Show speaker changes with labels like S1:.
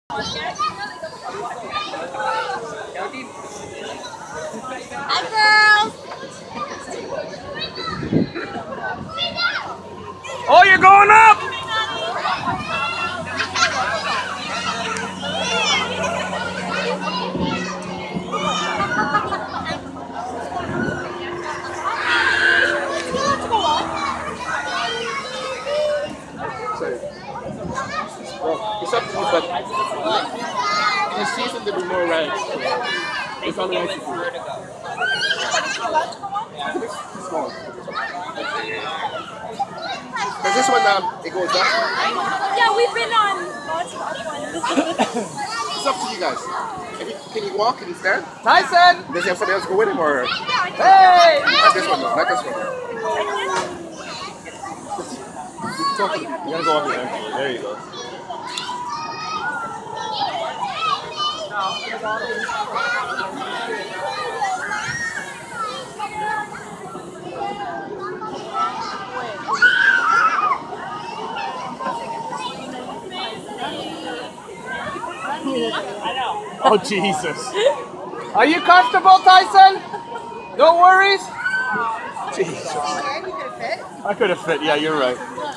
S1: Hi, girls.
S2: Oh, you're going up!
S3: Well, it's up to you, but in the season there'll be more rides. So it's all rides. Small. Does this one it goes up?
S1: Yeah, we've been on lots of ones.
S3: It's up to you guys. Can you walk? Can you stand?
S2: Tyson!
S3: Does he have somebody else go with him or?
S2: Hey!
S3: Not this one though. Not this one.
S2: You gotta go up there. There you go. Oh, Jesus. Are you comfortable, Tyson? No worries? Jesus. I could have fit. Yeah, you're right.